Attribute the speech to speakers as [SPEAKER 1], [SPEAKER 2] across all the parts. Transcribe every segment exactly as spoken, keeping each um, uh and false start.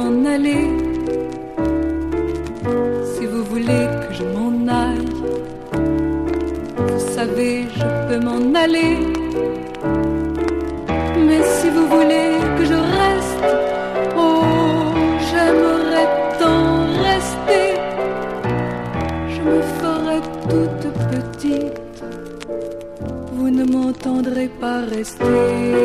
[SPEAKER 1] m'en aller. Si vous voulez que je m'en aille, vous savez, je peux m'en aller. Mais si vous voulez que je reste, oh, j'aimerais tant rester. Je me ferai toute petite, vous ne m'entendrez pas rester.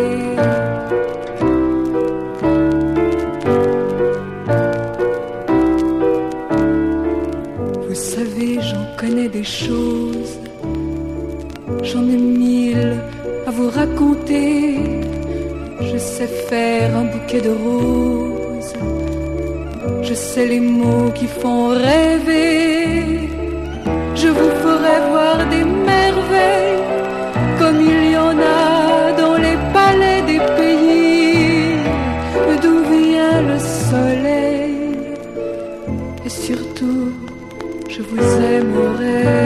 [SPEAKER 1] Vous savez, j'en connais des choses, j'en ai mille à vous raconter. Je sais faire un bouquet de roses, je sais les mots qui font rêver. Je vous ferai voir des merveilles, comme il y en a dans les palais des pays d'où vient le soleil. Et surtout, je vous aimerai.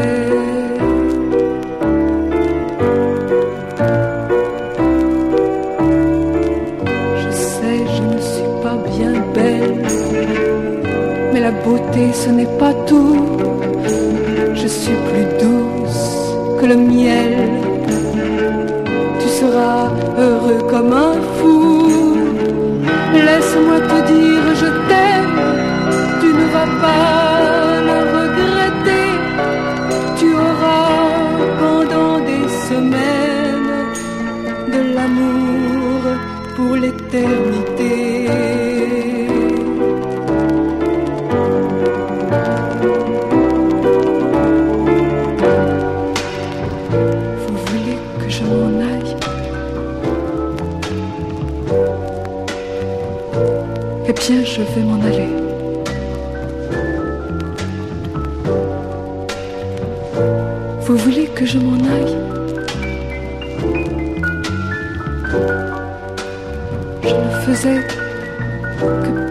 [SPEAKER 1] Je sais, je ne suis pas bien belle, mais la beauté ce n'est pas tout. Je suis plus douce que le miel, tu seras heureux comme un fou. Laisse-moi te dire je t'aime, tu ne vas pas le regretter. Tu auras pendant des semaines de l'amour pour l'éternité. Eh bien, je vais m'en aller. Vous voulez que je m'en aille? Je ne faisais que